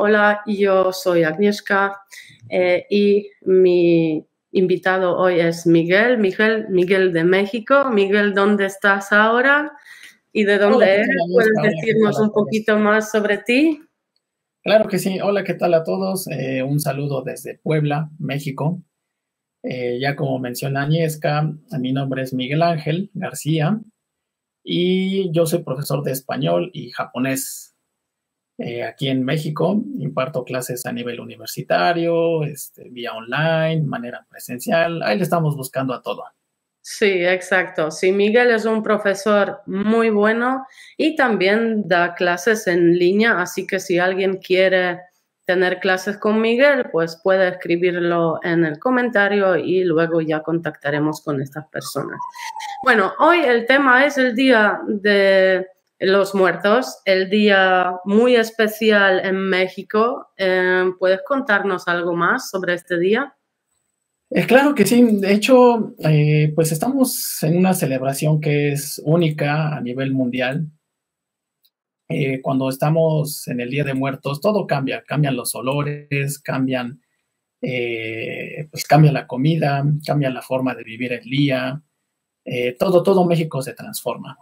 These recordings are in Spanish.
Hola, yo soy Agnieszka y mi invitado hoy es Miguel. Miguel de México. Miguel, ¿dónde estás ahora y de Hola, dónde ¿qué eres? tal, ¿Puedes Agnieszka? Hola, ¿qué tal decirnos a un todos? poquito más sobre ti? Claro que sí. Hola, ¿qué tal a todos? Un saludo desde Puebla, México. Ya como menciona Agnieszka, mi nombre es Miguel Ángel García y yo soy profesor de español y japonés aquí en México. Imparto clases a nivel universitario, vía online, manera presencial. Ahí le estamos buscando a todo. Sí, exacto. Sí, Miguel es un profesor muy bueno y también da clases en línea, así que si alguien quiere tener clases con Miguel, pues puede escribirlo en el comentario y luego ya contactaremos con estas personas. Bueno, hoy el tema es el Día de los Muertos, el día muy especial en México. ¿Puedes contarnos algo más sobre este día? Claro que sí, de hecho, pues estamos en una celebración que es única a nivel mundial. Cuando estamos en el Día de Muertos, todo cambia, cambian los olores, pues cambia la comida, cambia la forma de vivir el día, todo México se transforma.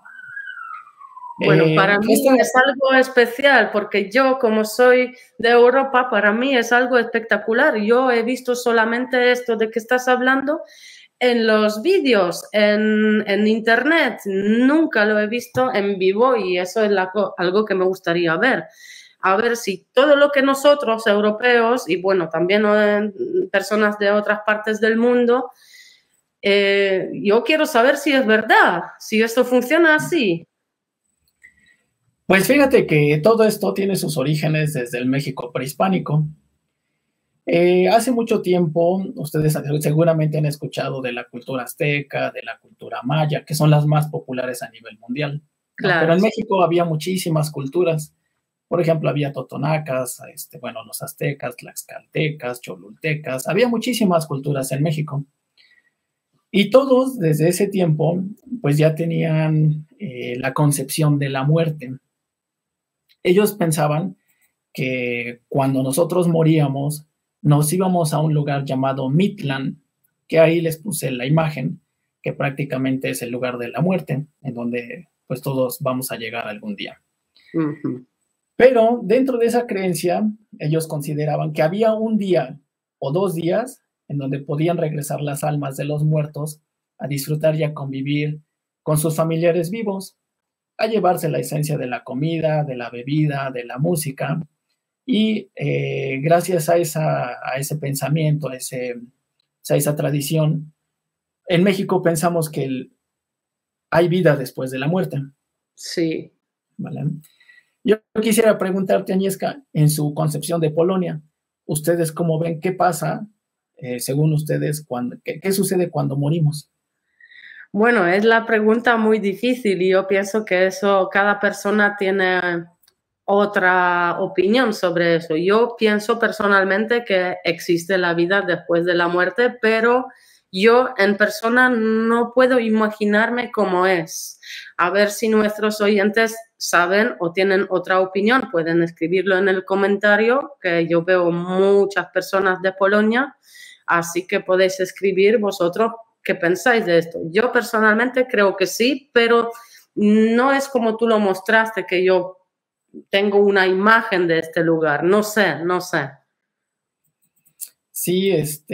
Bueno, para Esta, mí es algo especial porque yo, como soy de Europa, para mí es algo espectacular. Yo he visto solamente esto de que estás hablando en los vídeos, en internet. Nunca lo he visto en vivo y eso es algo que me gustaría ver. A ver si todo lo que nosotros, europeos, y bueno, también personas de otras partes del mundo, yo quiero saber si es verdad, si esto funciona así. pues fíjate que todo esto tiene sus orígenes desde el México prehispánico. Hace mucho tiempo, ustedes seguramente han escuchado de la cultura azteca, de la cultura maya, que son las más populares a nivel mundial, ¿no? Pero Claro, en sí. México había muchísimas culturas. Por ejemplo, había totonacas, bueno, los aztecas, tlaxcaltecas, cholultecas, había muchísimas culturas en México. Y todos desde ese tiempo, pues ya tenían la concepción de la muerte. Ellos pensaban que cuando nosotros moríamos, nos íbamos a un lugar llamado Mitlan, que ahí les puse la imagen, que prácticamente es el lugar de la muerte, en donde pues todos vamos a llegar algún día. Ujú. Pero dentro de esa creencia, ellos consideraban que había un día o 2 días en donde podían regresar las almas de los muertos a disfrutar y a convivir con sus familiares vivos, a llevarse la esencia de la comida, de la bebida, de la música. Y gracias a ese pensamiento, a esa tradición, en México pensamos que hay vida después de la muerte. Sí. ¿Vale? Yo quisiera preguntarte, Agnieszka, en su concepción de Polonia, ¿ustedes cómo ven qué pasa, según ustedes, qué sucede cuando morimos? Bueno, es la pregunta muy difícil y yo pienso que eso, cada persona tiene otra opinión sobre eso. Yo pienso personalmente que existe la vida después de la muerte, pero yo en persona no puedo imaginarme cómo es. A ver si nuestros oyentes saben o tienen otra opinión, pueden escribirlo en el comentario, que yo veo muchas personas de Polonia, así que podéis escribir vosotros qué pensáis de esto. Yo personalmente creo que sí, pero no es como tú lo mostraste, que yo tengo una imagen de este lugar. No sé, no sé. Sí,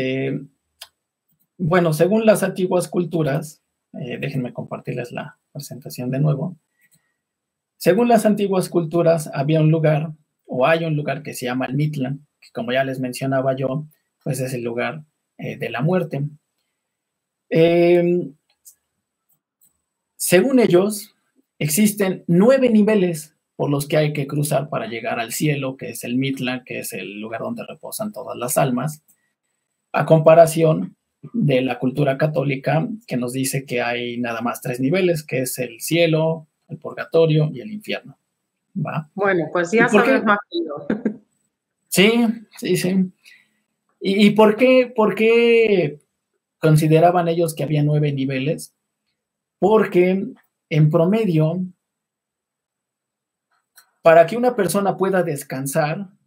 bueno, según las antiguas culturas, déjenme compartirles la presentación de nuevo. Según las antiguas culturas, había un lugar, o hay un lugar que se llama el Mitlan, que como ya les mencionaba yo, pues es el lugar de la muerte. Eh, Según ellos, existen 9 niveles por los que hay que cruzar para llegar al cielo, que es el Mitlan, que es el lugar donde reposan todas las almas, a comparación de la cultura católica, que nos dice que hay nada más 3 niveles, que es el cielo, el purgatorio y el infierno. ¿Va? Bueno, pues ¿Y ya por sabes qué? más que yo. Sí, sí, sí. ¿Y por qué consideraban ellos que había 9 niveles? Porque en promedio, para que una persona pueda descansar,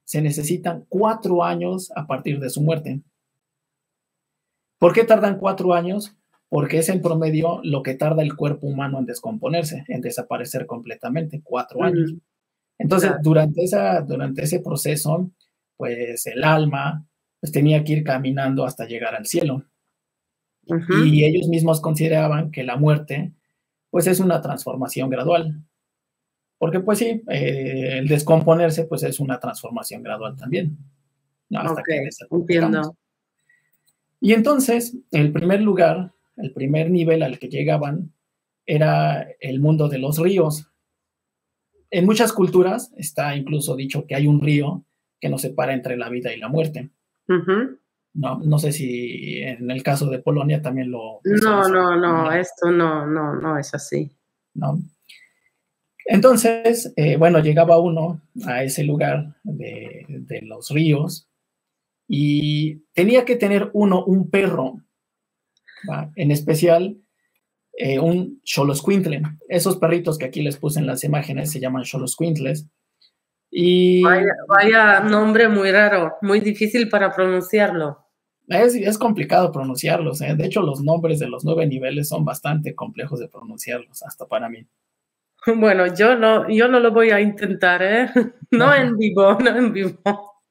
se necesitan 4 años a partir de su muerte. ¿Por qué tardan 4 años? Porque es en promedio lo que tarda el cuerpo humano en descomponerse, en desaparecer completamente, 4 años. Entonces, Claro. durante ese proceso, pues el alma pues, tenía que ir caminando hasta llegar al cielo. Y ellos mismos consideraban que la muerte, pues es una transformación gradual. Porque pues sí, el descomponerse pues es una transformación gradual también, ¿no? Hasta Ok, que desaparezcamos. entiendo. Y entonces, el primer lugar, el primer nivel al que llegaban era el mundo de los ríos. En muchas culturas está incluso dicho que hay un río que nos separa entre la vida y la muerte. No, no sé si en el caso de Polonia también lo No, visualizan, no, no, esto no, no, no es así. ¿no? Entonces, bueno, llegaba uno a ese lugar de los ríos y tenía que tener uno un perro, ¿va? En especial un xoloscuintle. Esos perritos que aquí les puse en las imágenes se llaman xoloscuintles. Y Vaya nombre muy raro, muy difícil para pronunciarlo. es complicado pronunciarlos, ¿eh? De hecho, los nombres de los 9 niveles son bastante complejos de pronunciarlos, hasta para mí. Bueno, yo no lo voy a intentar, ¿eh? No en vivo, no en vivo.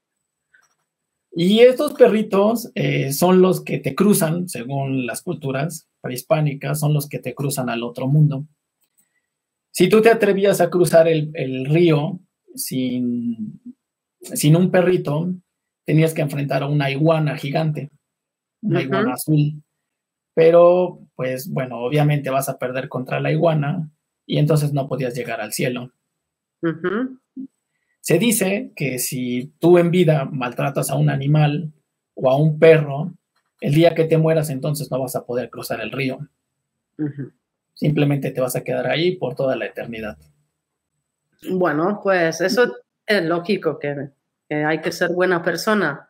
Y estos perritos son los que te cruzan, según las culturas prehispánicas, son los que te cruzan al otro mundo. Si tú te atrevías a cruzar el río sin un perrito, tenías que enfrentar a una iguana gigante, una iguana azul. Pero, pues bueno, obviamente vas a perder contra la iguana y entonces no podías llegar al cielo. Se dice que si tú en vida maltratas a un animal o a un perro, el día que te mueras entonces no vas a poder cruzar el río. Simplemente te vas a quedar ahí por toda la eternidad. Bueno, pues eso es lógico, que hay que ser buena persona.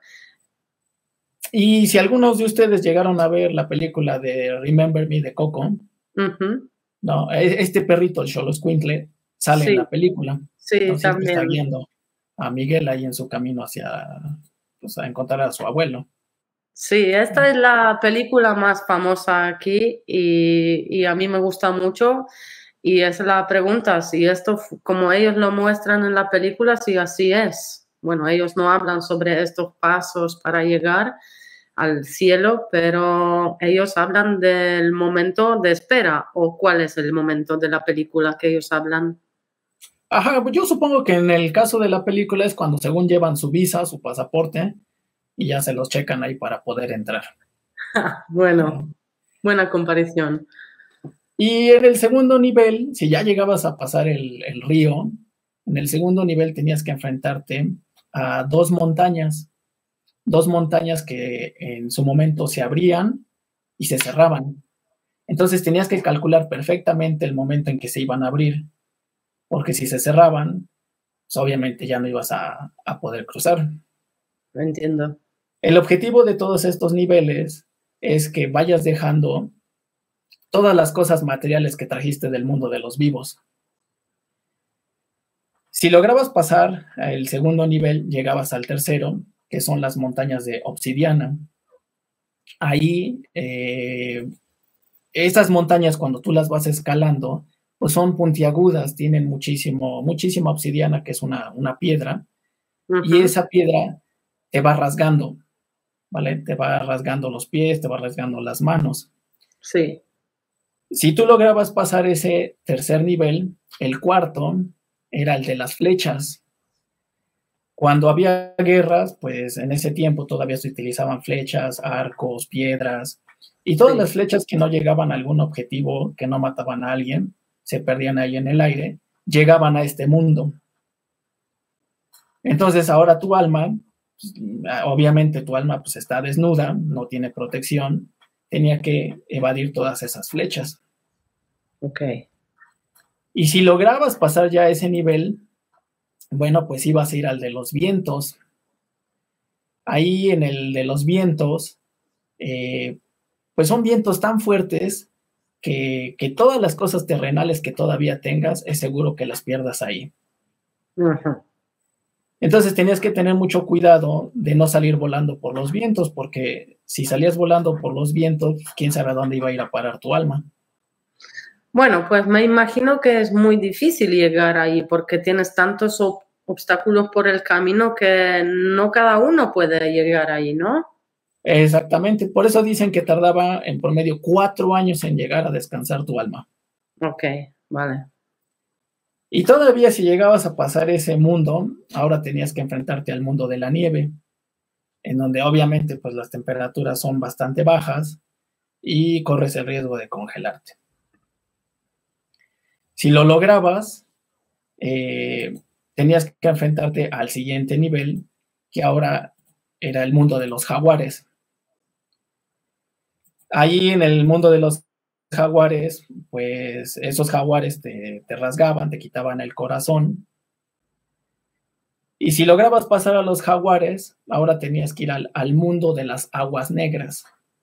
Y si algunos de ustedes llegaron a ver la película de Remember Me de Coco, no, este perrito, el xoloscuintle, sale en Sí, la película, sí, ¿no? Siempre está también. guiando a Miguel ahí en su camino hacia, pues, a encontrar a su abuelo. Sí, esta es la película más famosa aquí y a mí me gusta mucho. Y es la pregunta, si esto, como ellos lo muestran en la película, si así es. Bueno, ellos no hablan sobre estos pasos para llegar al cielo, pero ellos hablan del momento de espera, o cuál es el momento de la película que ellos hablan. Ajá, pues yo supongo que en el caso de la película es cuando según llevan su visa, su pasaporte, y ya se los checan ahí para poder entrar. Bueno, buena comparación. Y en el segundo nivel, si ya llegabas a pasar el río, en el segundo nivel tenías que enfrentarte a dos montañas que en su momento se abrían y se cerraban. Entonces tenías que calcular perfectamente el momento en que se iban a abrir, porque si se cerraban, pues obviamente ya no ibas a poder cruzar. Entiendo. El objetivo de todos estos niveles es que vayas dejando todas las cosas materiales que trajiste del mundo de los vivos. Si lograbas pasar el segundo nivel, llegabas al tercero, que son las montañas de obsidiana. Ahí, estas montañas, cuando tú las vas escalando, pues son puntiagudas, tienen muchísima obsidiana, que es una piedra, y esa piedra te va rasgando, ¿vale? Te va rasgando los pies, te va rasgando las manos. Sí. Si tú lograbas pasar ese tercer nivel, el cuarto era el de las flechas. Cuando había guerras, pues en ese tiempo todavía se utilizaban flechas, arcos, piedras, y todas las flechas que no llegaban a algún objetivo, que no mataban a alguien, se perdían ahí en el aire, llegaban a este mundo. Entonces ahora tu alma, pues, obviamente tu alma pues está desnuda, no tiene protección, tenía que evadir todas esas flechas. Ok. Y si lograbas pasar ya ese nivel, bueno, pues ibas a ir al de los vientos. Ahí en el de los vientos, pues son vientos tan fuertes que todas las cosas terrenales que todavía tengas, es seguro que las pierdas ahí. Entonces tenías que tener mucho cuidado de no salir volando por los vientos, porque si salías volando por los vientos, quién sabe a dónde iba a ir a parar tu alma. Bueno, pues me imagino que es muy difícil llegar ahí porque tienes tantos obstáculos por el camino que no cada uno puede llegar ahí, ¿no? Exactamente, por eso dicen que tardaba en promedio 4 años en llegar a descansar tu alma. Ok, vale. Y todavía si llegabas a pasar ese mundo, ahora tenías que enfrentarte al mundo de la nieve, en donde obviamente pues las temperaturas son bastante bajas y corres el riesgo de congelarte. Si lo lograbas, tenías que enfrentarte al siguiente nivel, que ahora era el mundo de los jaguares. Ahí en el mundo de los jaguares, pues esos jaguares te rasgaban, te quitaban el corazón. Y si lograbas pasar a los jaguares, ahora tenías que ir al mundo de las aguas negras.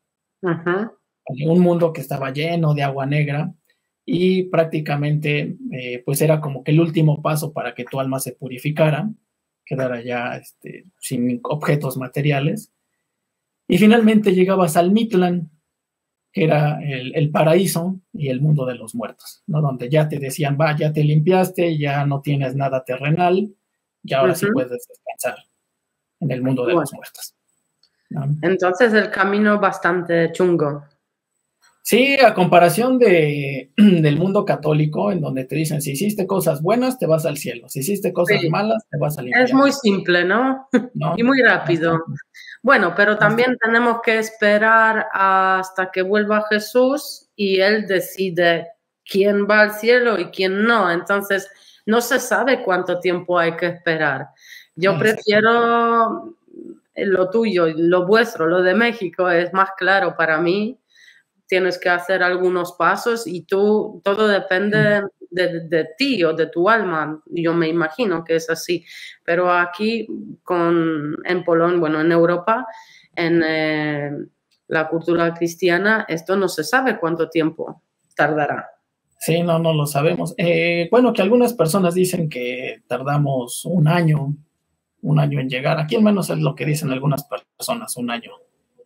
Un mundo que estaba lleno de agua negra y prácticamente pues era como que el último paso para que tu alma se purificara, quedara ya sin objetos materiales. Y finalmente llegabas al Mictlán, que era el paraíso y el mundo de los muertos, ¿no? Donde ya te decían, va, ya te limpiaste, ya no tienes nada terrenal, y ahora sí puedes descansar en el mundo de los muertos, ¿no? Entonces el camino bastante chungo. Sí, a comparación del mundo católico, en donde te dicen, si hiciste cosas buenas, te vas al cielo, si hiciste cosas malas, te vas al infierno. Es muy simple, ¿no? Y muy rápido. Bueno, pero también tenemos que esperar hasta que vuelva Jesús y Él decide quién va al cielo y quién no. Entonces, no se sabe cuánto tiempo hay que esperar. Yo prefiero lo tuyo, lo vuestro, lo de México es más claro para mí. Tienes que hacer algunos pasos y todo depende de ti o de tu alma. Yo me imagino que es así. Pero aquí, en Polonia, bueno, en Europa, en la cultura cristiana, esto no se sabe cuánto tiempo tardará. Sí, no lo sabemos. Bueno, que algunas personas dicen que tardamos un año en llegar. Aquí al menos es lo que dicen algunas personas, un año.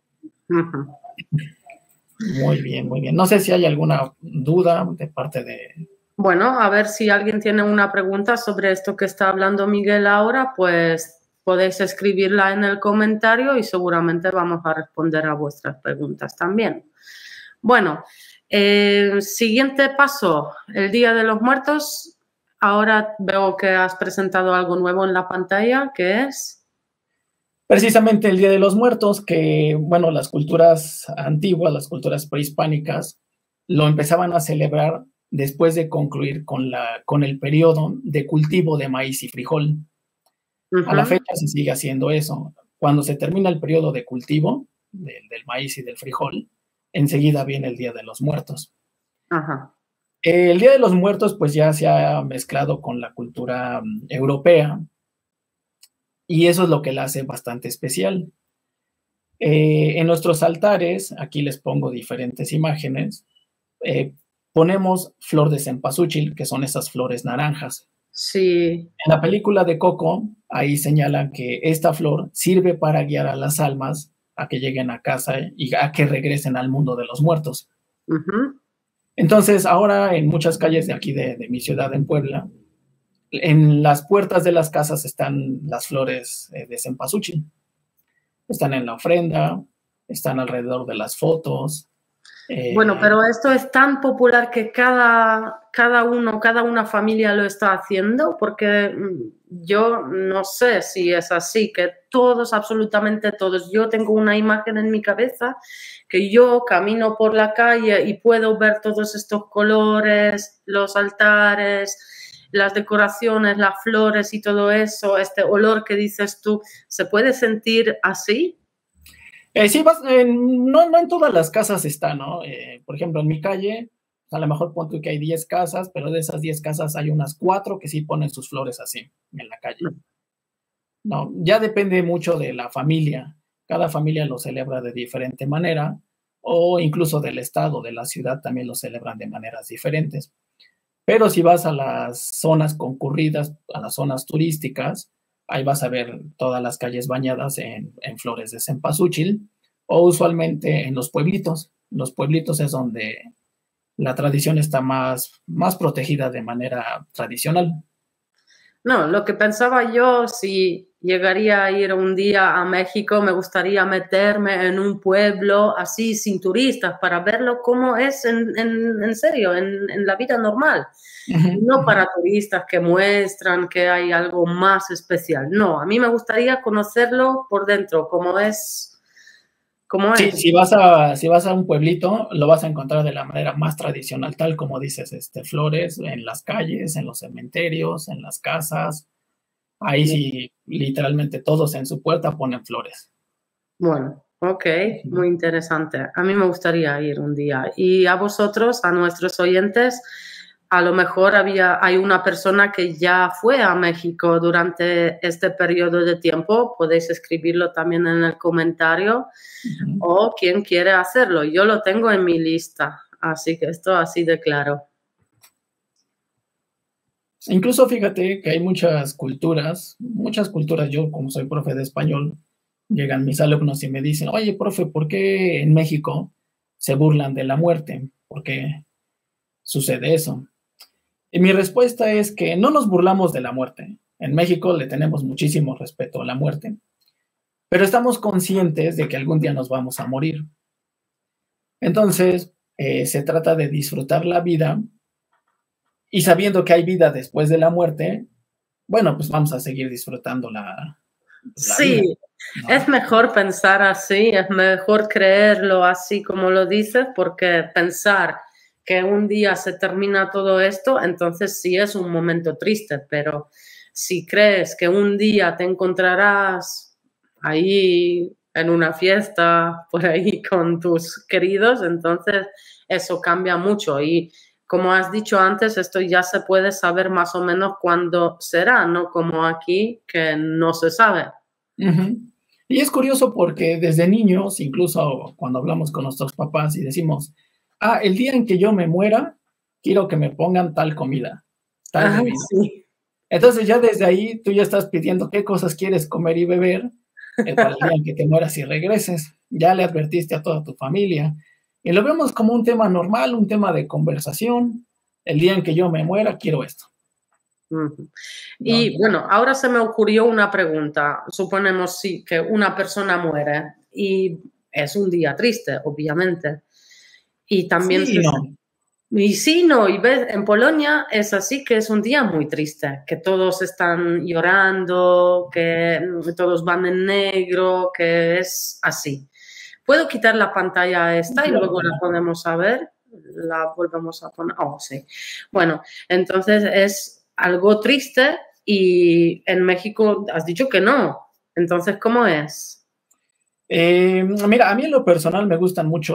Muy bien, muy bien. No sé si hay alguna duda de parte de... Bueno, a ver si alguien tiene una pregunta sobre esto que está hablando Miguel ahora, pues podéis escribirla en el comentario y seguramente vamos a responder a vuestras preguntas también. Bueno, siguiente paso, el Día de los Muertos. Ahora veo que has presentado algo nuevo en la pantalla, ¿qué es? Precisamente el Día de los Muertos, que, bueno, las culturas antiguas, las culturas prehispánicas, lo empezaban a celebrar después de concluir con el periodo de cultivo de maíz y frijol. A la fecha se sigue haciendo eso. Cuando se termina el periodo de cultivo del maíz y del frijol, enseguida viene el Día de los Muertos. El Día de los Muertos, pues ya se ha mezclado con la cultura europea, y eso es lo que la hace bastante especial. En nuestros altares, aquí les pongo diferentes imágenes, ponemos flor de cempasúchil, que son esas flores naranjas. Sí. En la película de Coco, ahí señalan que esta flor sirve para guiar a las almas a que lleguen a casa y a que regresen al mundo de los muertos. Entonces, ahora en muchas calles de aquí de mi ciudad, en Puebla, en las puertas de las casas están las flores de cempasúchil. Están en la ofrenda, están alrededor de las fotos. Bueno, pero esto es tan popular que cada una familia lo está haciendo, porque yo no sé si es así, que todos, absolutamente todos, yo tengo una imagen en mi cabeza que yo camino por la calle y puedo ver todos estos colores, los altares, las decoraciones, las flores y todo eso, este olor que dices tú, ¿se puede sentir así? Sí, no en todas las casas está, ¿no? Por ejemplo, en mi calle, a lo mejor pongo que hay 10 casas, pero de esas 10 casas hay unas 4 que sí ponen sus flores así, en la calle. No, ya depende mucho de la familia. Cada familia lo celebra de diferente manera, o incluso del estado, de la ciudad, también lo celebran de maneras diferentes. Pero si vas a las zonas concurridas, a las zonas turísticas, ahí vas a ver todas las calles bañadas en flores de cempasúchil, o usualmente en los pueblitos. Los pueblitos es donde la tradición está más protegida de manera tradicional. No, lo que pensaba yo, si llegaría a ir un día a México, me gustaría meterme en un pueblo así sin turistas para verlo como es en serio, en la vida normal. Ujú, No ujú. para turistas que muestran que hay algo más especial. No, a mí me gustaría conocerlo por dentro, como es, como Sí, es. si vas a un pueblito, lo vas a encontrar de la manera más tradicional, tal como dices, flores en las calles, en los cementerios, en las casas. Ahí sí, literalmente todos en su puerta ponen flores. Bueno, ok, Ujú. muy interesante. A mí me gustaría ir un día. Y a vosotros, a nuestros oyentes, a lo mejor hay una persona que ya fue a México durante este periodo de tiempo. Podéis escribirlo también en el comentario Ujú. o quien quiere hacerlo. Yo lo tengo en mi lista, así que esto así de claro. Incluso fíjate que hay muchas culturas, yo como soy profe de español, llegan mis alumnos y me dicen, oye, profe, ¿por qué en México se burlan de la muerte? ¿Por qué sucede eso? Y mi respuesta es que no nos burlamos de la muerte. En México le tenemos muchísimo respeto a la muerte, pero estamos conscientes de que algún día nos vamos a morir. Entonces, se trata de disfrutar la vida y sabiendo que hay vida después de la muerte, bueno, pues vamos a seguir disfrutando la vida, Sí, es ¿no? mejor pensar así, es mejor creerlo así como lo dices, porque pensar que un día se termina todo esto, entonces sí es un momento triste, pero si crees que un día te encontrarás ahí en una fiesta, por ahí con tus queridos, entonces eso cambia mucho. Y como has dicho antes, esto ya se puede saber más o menos cuándo será, no como aquí, que no se sabe. Ujú. Y es curioso porque desde niños, incluso cuando hablamos con nuestros papás y decimos, el día en que yo me muera, quiero que me pongan tal comida, tal Ah, bebida. sí. Entonces ya desde ahí tú ya estás pidiendo qué cosas quieres comer y beber para el día en que te mueras y regreses. Ya le advertiste a toda tu familia. Y lo vemos como un tema normal, un tema de conversación. El día en que yo me muera, quiero esto, Ujú. ¿no? Y bueno, ahora se me ocurrió una pregunta. Suponemos sí que una persona muere y es un día triste, obviamente. Y también Sí y no. y sí, no, y ves, en Polonia es así que es un día muy triste, que todos están llorando, que todos van en negro, que es así. ¿Puedo quitar la pantalla a esta y Claro, luego la claro. podemos a ver? La volvemos a poner. Oh, sí. Bueno, entonces es algo triste y en México has dicho que no. Entonces, ¿cómo es? Mira, a mí en lo personal me gustan mucho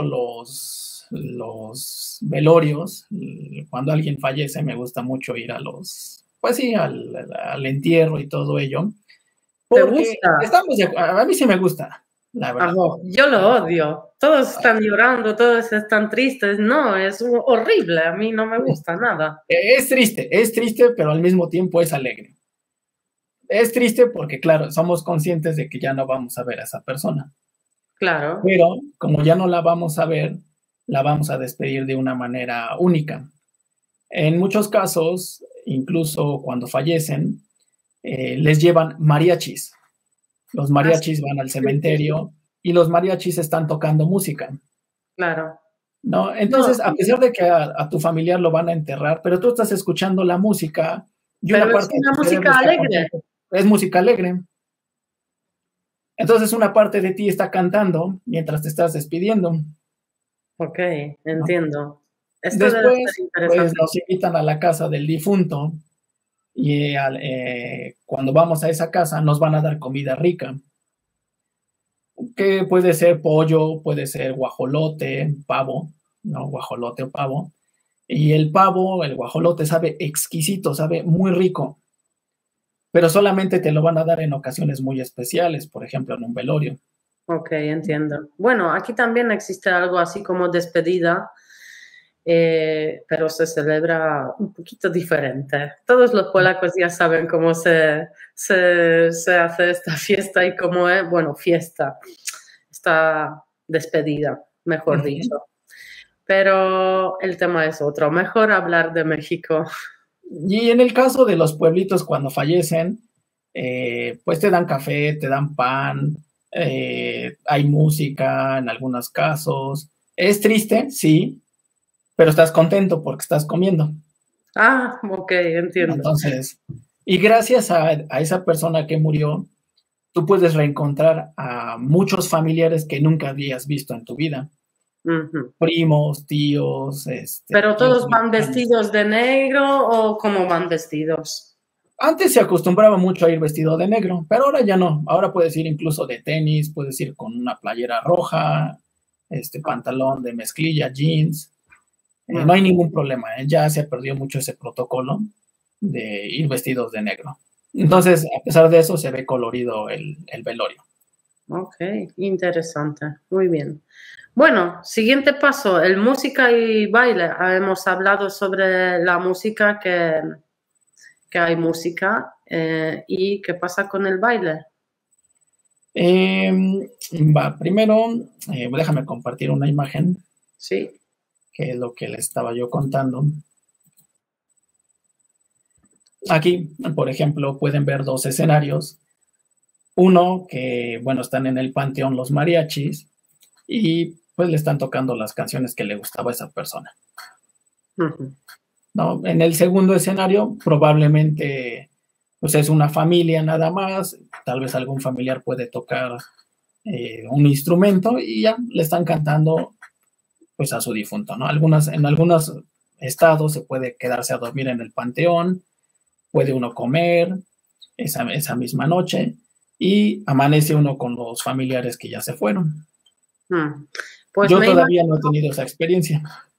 los velorios. Cuando alguien fallece, me gusta mucho ir pues sí, al entierro y todo ello, ¿Te porque gusta? a mí sí me gusta, la verdad. Ajo, yo lo ¿No? odio. Todos están llorando, todos están tristes. No, es horrible. A mí no me gusta nada. Es triste, pero al mismo tiempo es alegre. Es triste porque, claro, somos conscientes de que ya no vamos a ver a esa persona, Claro. pero como ya no la vamos a ver, la vamos a despedir de una manera única. En muchos casos, incluso cuando fallecen, les llevan mariachis. Los Ah, sí, mariachis van al sí, sí, sí. cementerio y los mariachis están tocando música, Claro. ¿no? No, Entonces, a pesar de que a tu familiar lo van a enterrar, pero tú estás escuchando la música y una pero es parte de una tu cerebro música está alegre. contento. Es música alegre. Entonces, una parte de ti está cantando mientras te estás despidiendo, Ok, ¿no? entiendo. Esto debe ser Después, pues interesante. nos invitan a la casa del difunto y cuando vamos a esa casa nos van a dar comida rica, que puede ser pollo, puede ser guajolote, pavo, ¿no? Guajolote o pavo. Y el pavo, el guajolote sabe exquisito, sabe muy rico, pero solamente te lo van a dar en ocasiones muy especiales, por ejemplo, en un velorio. Ok, entiendo. Bueno, aquí también existe algo así como despedida pero se celebra un poquito diferente. Todos los polacos ya saben cómo se hace esta fiesta y cómo es, bueno, fiesta, esta despedida, mejor dicho. Pero el tema es otro. Mejor hablar de México. Y en el caso de los pueblitos cuando fallecen, pues te dan café, te dan pan, hay música en algunos casos. Es triste, sí, pero estás contento porque estás comiendo. Ah, ok, entiendo. Entonces, y gracias a esa persona que murió, tú puedes reencontrar a muchos familiares que nunca habías visto en tu vida. Primos, tíos. ¿Pero todos van vestidos de negro o cómo van vestidos? Antes se acostumbraba mucho a ir vestido de negro, pero ahora ya no. Ahora puedes ir incluso de tenis, puedes ir con una playera roja, pantalón de mezclilla, jeans. No hay ningún problema, ya se perdió mucho ese protocolo de ir vestidos de negro. Entonces, a pesar de eso, se ve colorido el velorio. Ok, interesante, muy bien. Bueno, siguiente paso, el música y baile. Hemos hablado sobre la música, que hay música, y qué pasa con el baile. Primero, déjame compartir una imagen. Sí. Que es lo que le estaba yo contando. Aquí, por ejemplo, pueden ver dos escenarios. Uno que, bueno, están en el panteón los mariachis y pues le están tocando las canciones que le gustaba a esa persona. ¿No? En el segundo escenario, probablemente pues es una familia nada más, tal vez algún familiar puede tocar un instrumento y ya le están cantando pues a su difunto, ¿no? En algunos estados se puede quedarse a dormir en el panteón, puede uno comer esa misma noche y amanece uno con los familiares que ya se fueron. Pues yo todavía no he tenido esa experiencia.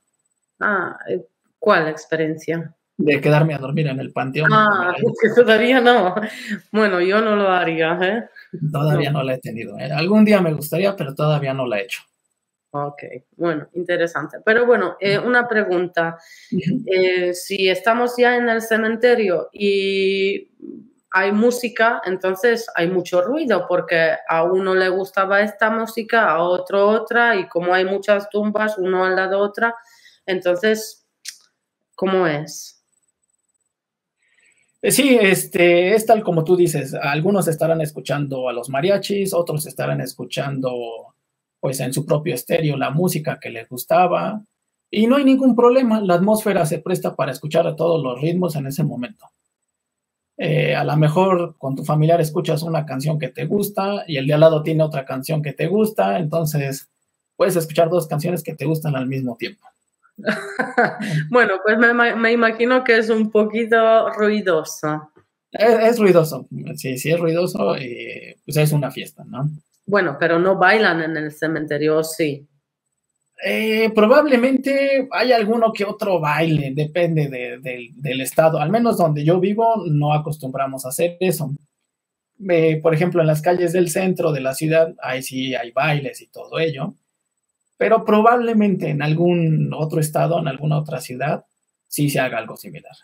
¿Cuál experiencia? De quedarme a dormir en el panteón. Porque todavía no. Bueno, yo no lo haría, ¿eh? Todavía no la he tenido. Algún día me gustaría, pero todavía no la he hecho. Ok, bueno, interesante. Pero bueno, una pregunta. Si estamos ya en el cementerio y hay música, entonces hay mucho ruido porque a uno le gustaba esta música, a otro otra, y como hay muchas tumbas, uno al lado de otra, entonces, ¿cómo es? Sí, es tal como tú dices. Algunos estarán escuchando a los mariachis, otros estarán escuchando pues en su propio estéreo la música que les gustaba y no hay ningún problema, la atmósfera se presta para escuchar a todos los ritmos en ese momento. A lo mejor con tu familiar escuchas una canción que te gusta y el de al lado tiene otra canción que te gusta, entonces puedes escuchar dos canciones que te gustan al mismo tiempo. Bueno, pues me imagino que es un poquito ruidoso. Es ruidoso, sí, es ruidoso, pues es una fiesta, ¿no? Bueno, pero no bailan en el cementerio, ¿sí? Probablemente hay alguno que otro baile, depende del estado. Al menos donde yo vivo no acostumbramos a hacer eso. Por ejemplo, en las calles del centro de la ciudad, ahí sí hay bailes y todo ello. Pero probablemente en algún otro estado, en alguna otra ciudad, sí se haga algo similar.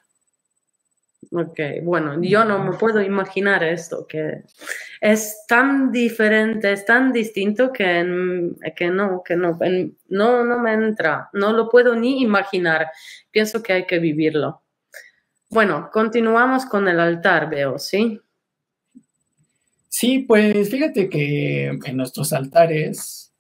Ok, bueno, yo no me puedo imaginar esto, que es tan diferente, es tan distinto que no me entra, no lo puedo ni imaginar. Pienso que hay que vivirlo. Bueno, continuamos con el altar, veo, ¿sí? Sí, pues fíjate que en nuestros altares,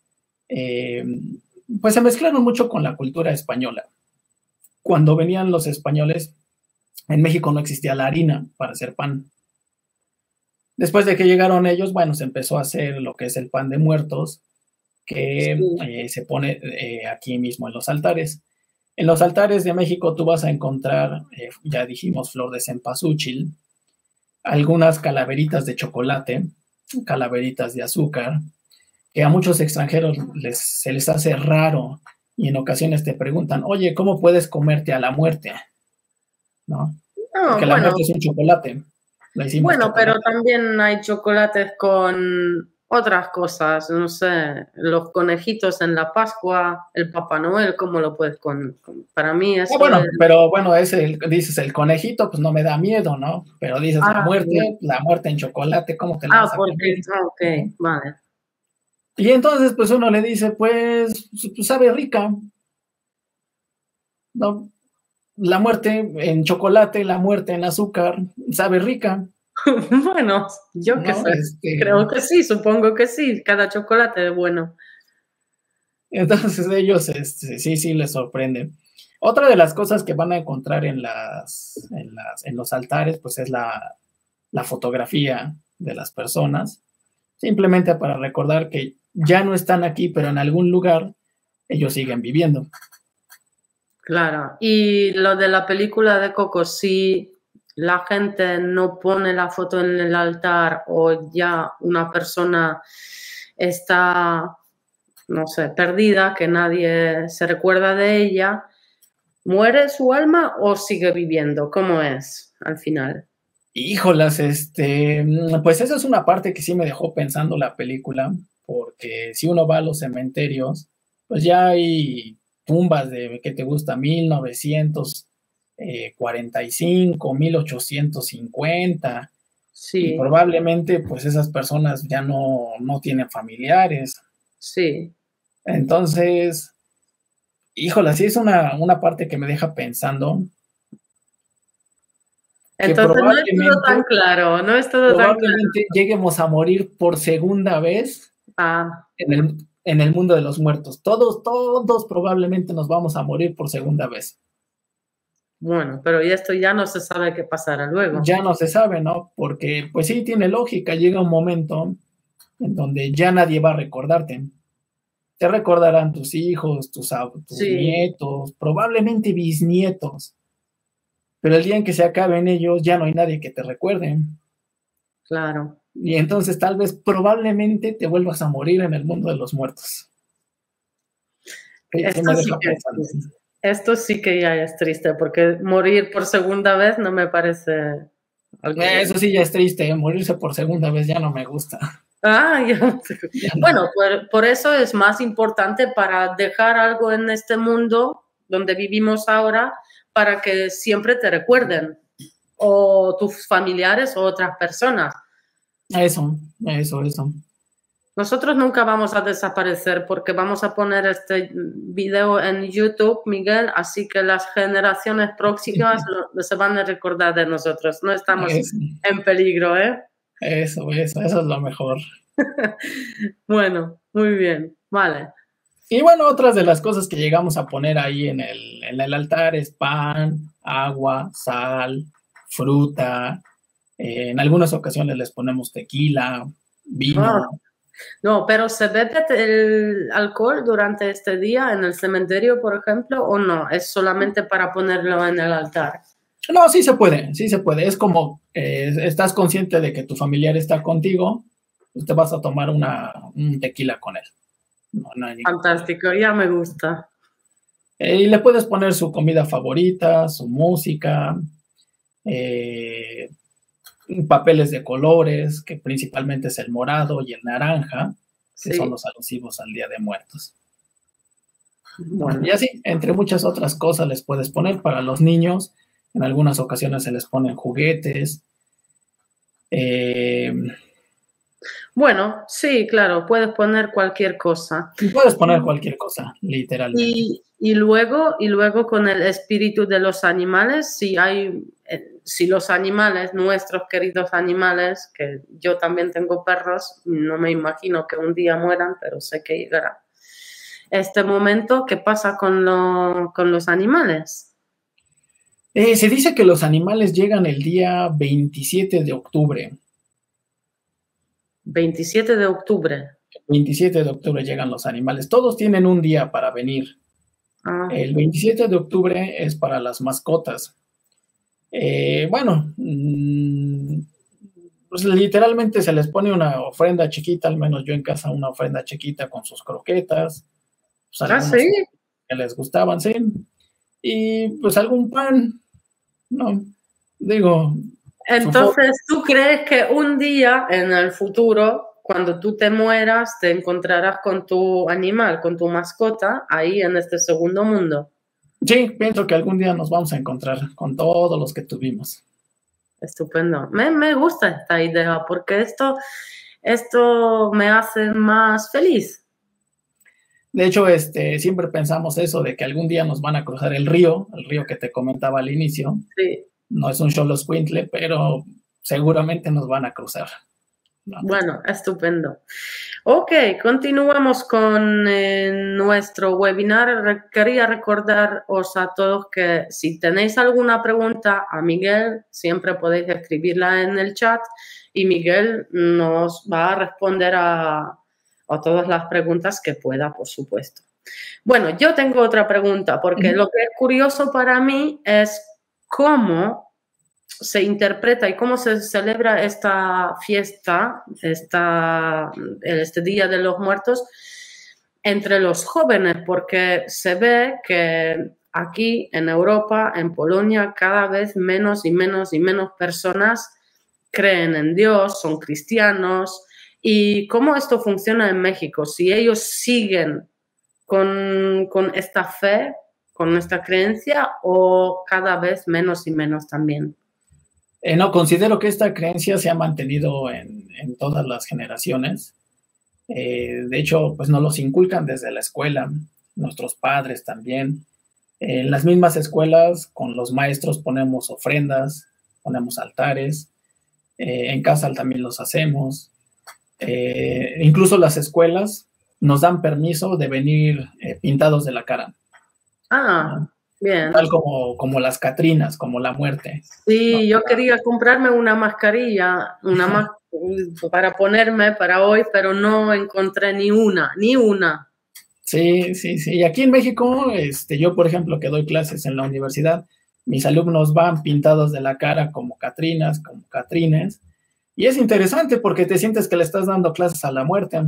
pues se mezclaron mucho con la cultura española. Cuando venían los españoles, en México no existía la harina para hacer pan. Después de que llegaron ellos, bueno, se empezó a hacer lo que es el pan de muertos, que sí, se pone aquí mismo en los altares. En los altares de México tú vas a encontrar, ya dijimos, flor de cempasúchil, algunas calaveritas de chocolate, calaveritas de azúcar, que a muchos extranjeros se les hace raro y en ocasiones te preguntan, oye, ¿cómo puedes comerte a la muerte? ¿No? Porque la muerte es un chocolate. Bueno, pero también hay chocolates con otras cosas, no sé, los conejitos en la Pascua, el Papá Noel, ¿cómo lo puedes para mí eso Bueno, es... pero bueno, dices el conejito, pues no me da miedo, ¿no? Pero dices Ah, sí. la muerte en chocolate, ¿cómo te la vas a comer? Ok, ¿No? vale. Y entonces, pues uno le dice, pues sabe rica, ¿no? La muerte en chocolate, la muerte en azúcar, sabe rica, Bueno, yo qué ¿no? sé, creo que sí, supongo que sí, cada chocolate es bueno. Entonces ellos, sí les sorprende. Otra de las cosas que van a encontrar en los altares, pues es la fotografía de las personas, simplemente para recordar que ya no están aquí, pero en algún lugar ellos siguen viviendo. Claro, y lo de la película de Coco, si la gente no pone la foto en el altar o ya una persona está, no sé, perdida, que nadie se recuerda de ella, ¿muere su alma o sigue viviendo? ¿Cómo es al final? Híjolas, pues esa es una parte que sí me dejó pensando la película, porque si uno va a los cementerios, pues ya hay tumbas de, ¿qué te gusta? 1945, 1850, y Sí, probablemente pues esas personas ya no tienen familiares. sí. Entonces, híjolas, sí es una parte que me deja pensando que Entonces no es todo tan claro, no es todo tan claro. probablemente lleguemos a morir por segunda vez Ah, en el mundo de los muertos. Todos probablemente nos vamos a morir por segunda vez. bueno, pero y esto ya no se sabe qué pasará luego. Ya no se sabe, ¿no? Porque pues sí tiene lógica, llega un momento en donde ya nadie va a recordarte. Te recordarán tus hijos, tus Sí, nietos, probablemente bisnietos, pero el día en que se acaben ellos ya no hay nadie que te recuerde. claro. Y entonces tal vez probablemente te vuelvas a morir en el mundo de los muertos. Sí Esto me sí deja que es pensando. triste. Esto sí que ya es triste, porque morir por segunda vez no me parece algo... Eso sí ya es triste, ¿eh? Morirse por segunda vez ya no me gusta. Ah, Ya no. bueno, por eso es más importante para dejar algo en este mundo donde vivimos ahora, para que siempre te recuerden, o tus familiares o otras personas. Eso. Nosotros nunca vamos a desaparecer porque vamos a poner este video en YouTube, Miguel, así que las generaciones próximas se van a recordar de nosotros. No estamos Eso, en peligro, ¿eh? eso es lo mejor. Bueno, muy bien, vale. Y bueno, otras de las cosas que llegamos a poner ahí en el altar es pan, agua, sal, fruta. En algunas ocasiones les ponemos tequila, Ah, vino. no, pero ¿se bebe el alcohol durante este día en el cementerio, por ejemplo, o no? Es solamente para ponerlo en el altar. No, sí se puede, sí se puede. Es como estás consciente de que tu familiar está contigo, pues te vas a tomar un tequila con él. No hay ningún problema. Fantástico, ya me gusta. Y le puedes poner su comida favorita, su música, eh, papeles de colores, que principalmente es el morado y el naranja, que son Sí, los alusivos al Día de Muertos. ¿No? Y bueno. así, entre muchas otras cosas les puedes poner para los niños. En algunas ocasiones se les ponen juguetes. Eh, Bueno, sí, claro, puedes poner cualquier cosa. puedes poner cualquier cosa, literalmente. Y luego con el espíritu de los animales, si hay, si los animales, nuestros queridos animales, que yo también tengo perros, no me imagino que un día mueran, pero sé que llegará. Este momento, ¿qué pasa con los animales? Se dice que los animales llegan el día 27 de octubre. 27 de octubre. 27 de octubre llegan los animales. Todos tienen un día para venir. Ah, El 27 de octubre es para las mascotas. Bueno, pues literalmente se les pone una ofrenda chiquita, al menos yo en casa una ofrenda chiquita con sus croquetas, pues ah, sí. algunos que les gustaban, sí, y pues algún pan, no, digo, supongo, Entonces, ¿tú crees que un día en el futuro cuando tú te mueras, te encontrarás con tu animal, con tu mascota, ahí en este segundo mundo. Sí, pienso que algún día nos vamos a encontrar con todos los que tuvimos. Estupendo. Me gusta esta idea porque esto me hace más feliz. De hecho, siempre pensamos eso de que algún día nos van a cruzar el río que te comentaba al inicio. Sí. No es un xoloscuintle, pero seguramente nos van a cruzar, ¿no? Bueno, estupendo. Ok, continuamos con nuestro webinar. Quería recordaros a todos que si tenéis alguna pregunta a Miguel, siempre podéis escribirla en el chat y Miguel nos va a responder a todas las preguntas que pueda, por supuesto. Bueno, yo tengo otra pregunta porque lo que es curioso para mí es cómo se interpreta y cómo se celebra esta fiesta, este Día de los Muertos, entre los jóvenes, porque se ve que aquí en Europa, en Polonia, cada vez menos y menos y menos personas creen en Dios, son cristianos. ¿Y cómo esto funciona en México? Si ellos siguen con esta fe, con esta creencia, o cada vez menos y menos también. No, considero que esta creencia se ha mantenido en todas las generaciones. De hecho, pues nos los inculcan desde la escuela, nuestros padres también. En las mismas escuelas, con los maestros ponemos ofrendas, ponemos altares. En casa también los hacemos. Incluso las escuelas nos dan permiso de venir pintados de la cara. Ah, bien. Tal como las Catrinas, como la muerte. Sí, ¿no? Yo quería comprarme una mascarilla, para ponerme para hoy, pero no encontré ni una. Sí. Y aquí en México, yo, por ejemplo, que doy clases en la universidad, mis alumnos van pintados de la cara como Catrinas, como Catrines, y es interesante porque te sientes que le estás dando clases a la muerte.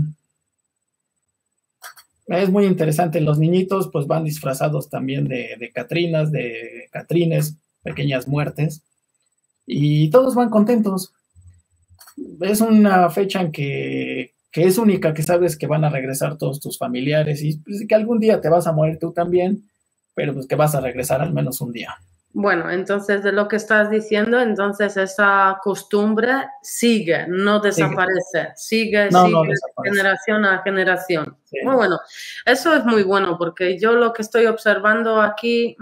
Es muy interesante. Los niñitos pues van disfrazados también de Catrinas, de Catrines, pequeñas muertes, y todos van contentos. Es una fecha en que es única, que sabes que van a regresar todos tus familiares y pues, que algún día te vas a morir tú también, pero pues que vas a regresar al menos un día. Bueno, entonces de lo que estás diciendo, entonces esa costumbre sigue, no desaparece, sigue no desaparece. Generación a generación. Sí. Muy bueno, eso es muy bueno porque yo lo que estoy observando aquí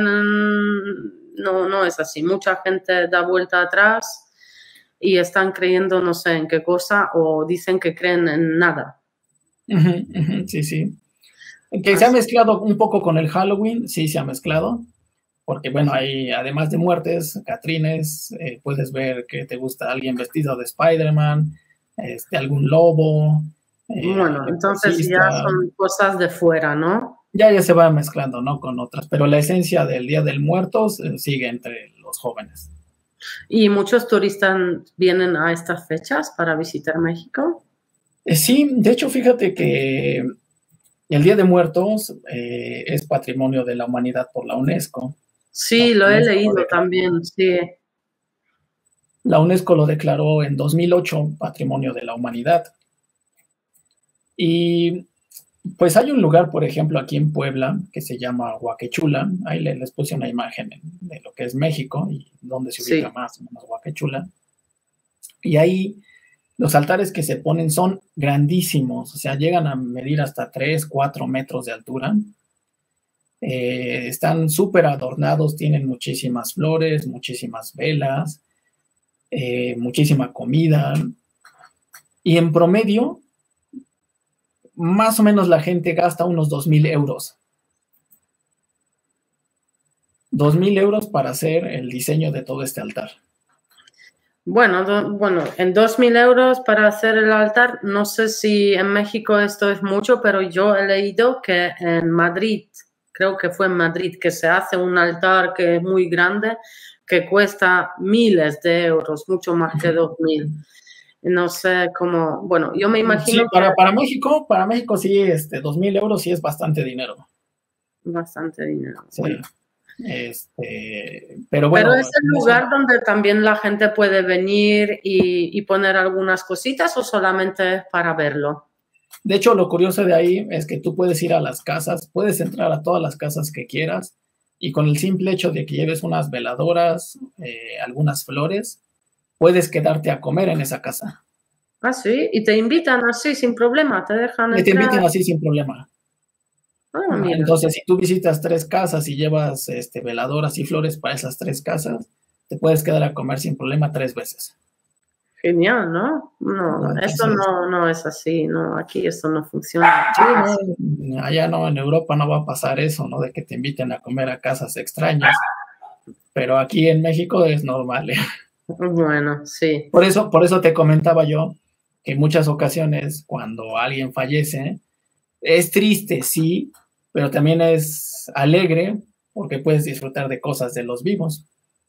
no es así. Mucha gente da vuelta atrás y están creyendo no sé en qué cosa o dicen que creen en nada. Sí. Que se ha mezclado un poco con el Halloween, sí se ha mezclado. Porque, bueno, hay, además de muertes, Catrines, puedes ver que te gusta alguien vestido de Spider-Man, algún lobo. Bueno, entonces ya son cosas de fuera, ¿no? Ya se va mezclando, ¿no? Con otras, pero la esencia del Día del Muertos sigue entre los jóvenes. ¿Y muchos turistas vienen a estas fechas para visitar México? Sí, de hecho, fíjate que el Día de Muertos es Patrimonio de la Humanidad por la UNESCO. Sí, lo he leído también, sí. La UNESCO lo declaró en 2008 Patrimonio de la Humanidad. Y pues hay un lugar, por ejemplo, aquí en Puebla, que se llama Huaquechula. Ahí les puse una imagen de lo que es México y donde se ubica más o menos Huaquechula. Y ahí los altares que se ponen son grandísimos, o sea, llegan a medir hasta 3, 4 metros de altura. Están súper adornados, tienen muchísimas flores, muchísimas velas, muchísima comida. Y en promedio, más o menos la gente gasta unos 2,000 euros. 2,000 euros para hacer el diseño de todo este altar. Bueno, en 2,000 euros para hacer el altar, no sé si en México esto es mucho, pero yo he leído que en Madrid, creo que fue en Madrid, que se hace un altar que es muy grande, que cuesta miles de euros, mucho más que 2,000. No sé cómo, bueno, yo me imagino sí, para México sí, 2,000 euros sí es bastante dinero. Bastante dinero. Sí. Bueno, Pero Pero bueno, es el lugar donde también la gente puede venir y poner algunas cositas o solamente es para verlo. de hecho, lo curioso de ahí es que tú puedes ir a las casas, puedes entrar a todas las casas que quieras y con el simple hecho de que lleves unas veladoras, algunas flores, puedes quedarte a comer en esa casa. Ah, sí, y te invitan así sin problema, te dejan Y te entrar. invitan así sin problema. Ah, ¿No? mira, Entonces, si tú visitas 3 casas y llevas veladoras y flores para esas 3 casas, te puedes quedar a comer sin problema 3 veces. genial, ¿no? No, ¿No? eso Entonces, no es así, no, aquí eso no funciona. sí, no, allá no, en Europa no va a pasar eso, ¿no? De que te inviten a comer a casas extrañas, pero aquí en México es normal, ¿eh? Bueno, sí. Por eso te comentaba yo que en muchas ocasiones cuando alguien fallece, es triste, sí, pero también es alegre porque puedes disfrutar de cosas de los vivos.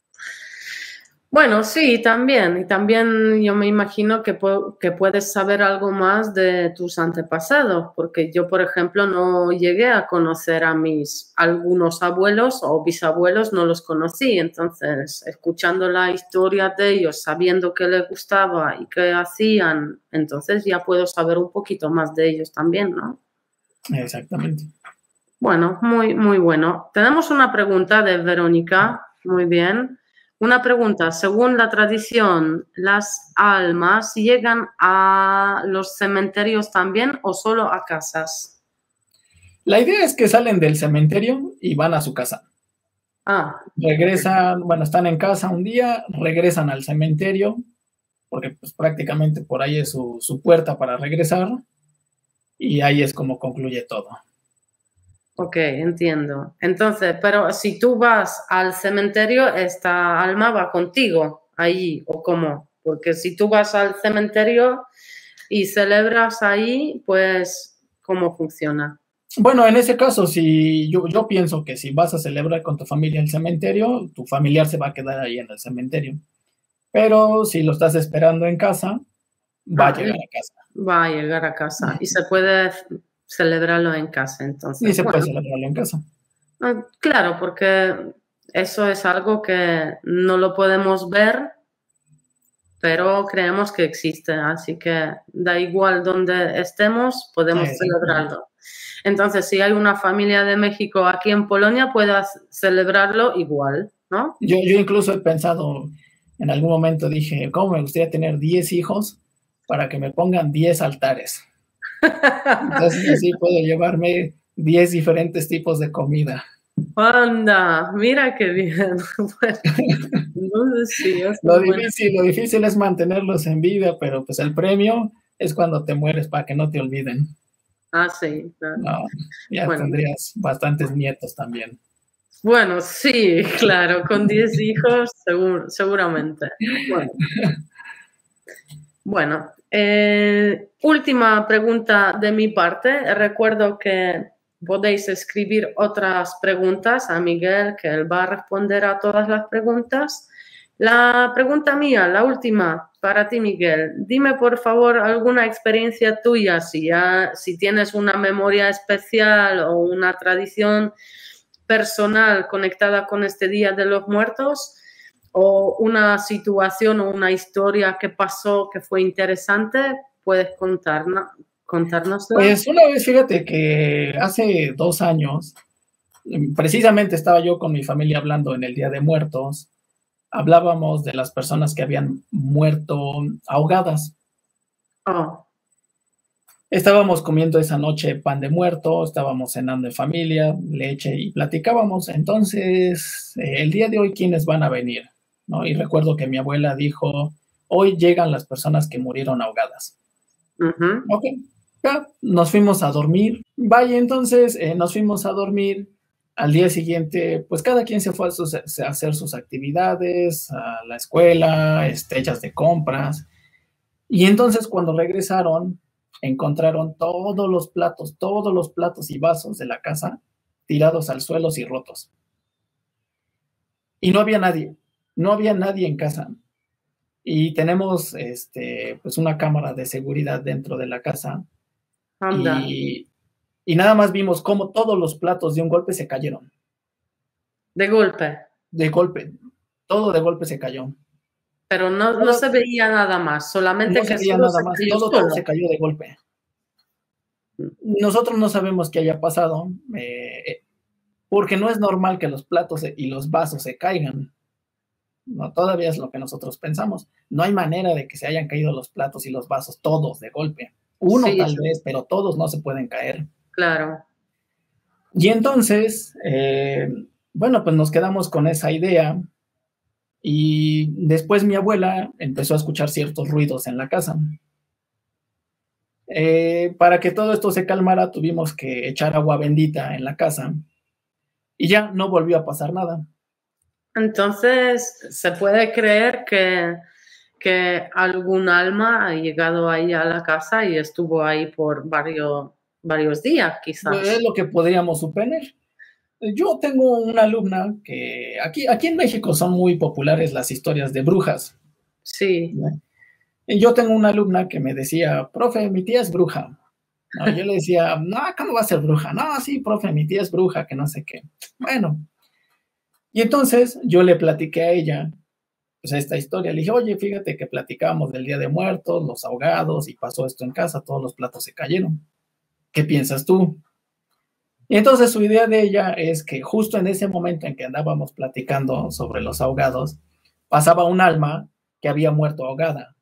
Bueno, sí, también. Y también yo me imagino que puedes saber algo más de tus antepasados, porque yo, por ejemplo, no llegué a conocer a mis algunos abuelos o bisabuelos, no los conocí. Entonces, escuchando la historia de ellos, sabiendo qué les gustaba y qué hacían, entonces ya puedo saber un poquito más de ellos también, ¿no? Exactamente. Bueno, muy bueno. Tenemos una pregunta de Verónica. Muy bien. Una pregunta. Según la tradición, ¿las almas llegan a los cementerios también o solo a casas? La idea es que salen del cementerio y van a su casa. Ah, Regresan, bueno, están en casa un día, regresan al cementerio, porque pues prácticamente por ahí es su puerta para regresar, y ahí es como concluye todo. ok, entiendo. Entonces, pero si tú vas al cementerio, esta alma va contigo allí, ¿o cómo? Porque si tú vas al cementerio y celebras ahí, pues, ¿cómo funciona? Bueno, en ese caso, si yo pienso que si vas a celebrar con tu familia el cementerio, tu familiar se va a quedar ahí en el cementerio. Pero si lo estás esperando en casa, va a Ah, llegar a casa. va a llegar a casa y se puede celebrarlo en casa, Y entonces. se puede Bueno, celebrarlo en casa. claro, porque eso es algo que no lo podemos ver, pero creemos que existe, así que da igual donde estemos, podemos Exactamente. celebrarlo. Entonces, si hay una familia de México aquí en Polonia, puedas celebrarlo igual, ¿no? Yo incluso he pensado, en algún momento dije, ¿cómo me gustaría tener 10 hijos para que me pongan 10 altares? Entonces así puedo llevarme 10 diferentes tipos de comida. Anda, mira qué bien. Bueno, entonces sí, eso Lo es bueno. difícil, lo difícil es mantenerlos en vida, pero pues el premio es cuando te mueres para que no te olviden. Ah, sí, claro. No, ya Bueno, tendrías bastantes nietos también. bueno, sí, claro, con 10 hijos, seguramente. Bueno, bueno. Última pregunta de mi parte. Recuerdo que podéis escribir otras preguntas a Miguel, que él va a responder a todas las preguntas. La pregunta mía, la última, para ti, Miguel. Dime, por favor, alguna experiencia tuya, si tienes una memoria especial o una tradición personal conectada con este Día de los Muertos o una situación o una historia que pasó que fue interesante, puedes contárnosla. Pues una vez, fíjate que hace 2 años, precisamente estaba yo con mi familia hablando en el Día de Muertos, hablábamos de las personas que habían muerto ahogadas. Oh, Estábamos comiendo esa noche pan de muerto, estábamos cenando en familia, leche y platicábamos. Entonces, el día de hoy, ¿quiénes van a venir? ¿No? Y recuerdo que mi abuela dijo, hoy llegan las personas que murieron ahogadas. uh-huh. Ok, ya, nos fuimos a dormir. Vaya, entonces nos fuimos a dormir. Al día siguiente, pues cada quien se fue a hacer sus actividades, a la escuela, ellas de compras. Y entonces cuando regresaron, encontraron todos los platos y vasos de la casa tirados al suelo y rotos. Y no había nadie en casa. Y tenemos pues una cámara de seguridad dentro de la casa Anda, y nada más vimos cómo todos los platos de un golpe se cayeron. De golpe. De golpe. Todo de golpe se cayó. Pero no se veía nada más, solamente No se que veía solo nada se más. cayó Todo solo. se cayó de golpe. Nosotros no sabemos qué haya pasado, porque no es normal que los platos y los vasos se caigan. No, todavía es lo que nosotros pensamos. No hay manera de que se hayan caído los platos y los vasos todos de golpe. Uno Sí, tal vez, pero todos no se pueden caer. claro. Y entonces, bueno, pues nos quedamos con esa idea y después mi abuela empezó a escuchar ciertos ruidos en la casa. Para que todo esto se calmara, tuvimos que echar agua bendita en la casa y ya no volvió a pasar nada. Entonces, se puede creer que algún alma ha llegado ahí a la casa y estuvo ahí por varios días, quizás. Es lo que podríamos suponer. Yo tengo una alumna que aquí en México son muy populares las historias de brujas. Sí. Y yo tengo una alumna que me decía, profe, mi tía es bruja. No, yo le decía, no, ¿cómo va a ser bruja? No, sí, profe, mi tía es bruja, que no sé qué. Bueno, y entonces yo le platiqué a ella pues, esta historia. Le dije, oye, fíjate que platicábamos del Día de Muertos, los ahogados, y pasó esto en casa, todos los platos se cayeron. ¿Qué piensas tú? Y entonces su idea de ella es que justo en ese momento en que andábamos platicando sobre los ahogados, pasaba un alma que había muerto ahogada.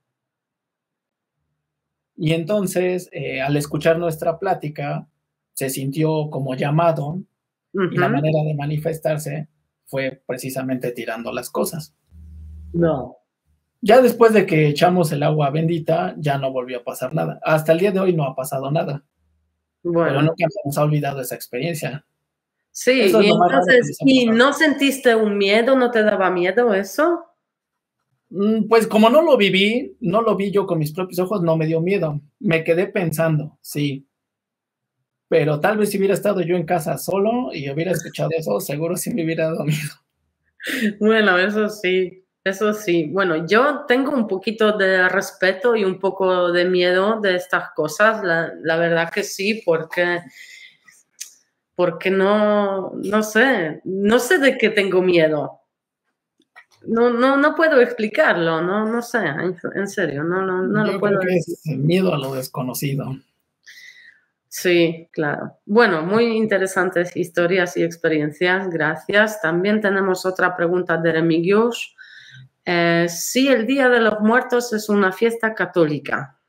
Y entonces, al escuchar nuestra plática, se sintió como llamado y la manera de manifestarse fue precisamente tirando las cosas. No. Ya después de que echamos el agua bendita, ya no volvió a pasar nada. Hasta el día de hoy no ha pasado nada. Pero Bueno. nunca nos ha olvidado esa experiencia. Sí, Eso es y lo más raro que entonces, nos ha ¿y pasado. no sentiste un miedo? ¿No te daba miedo eso? Pues como no lo viví, no lo vi yo con mis propios ojos, no me dio miedo. Me quedé pensando, sí. Pero tal vez si hubiera estado yo en casa solo y hubiera escuchado eso, seguro sí me hubiera dado miedo. Bueno, eso sí, eso sí. Bueno, yo tengo un poquito de respeto y un poco de miedo de estas cosas, la verdad que sí, porque no sé de qué tengo miedo. No puedo explicarlo, no sé, en serio, no lo Yo creo puedo que decir. es el miedo a lo desconocido. Sí, claro. Bueno, muy interesantes historias y experiencias, gracias. También tenemos otra pregunta de Remigiusz. Si el Día de los Muertos es una fiesta católica.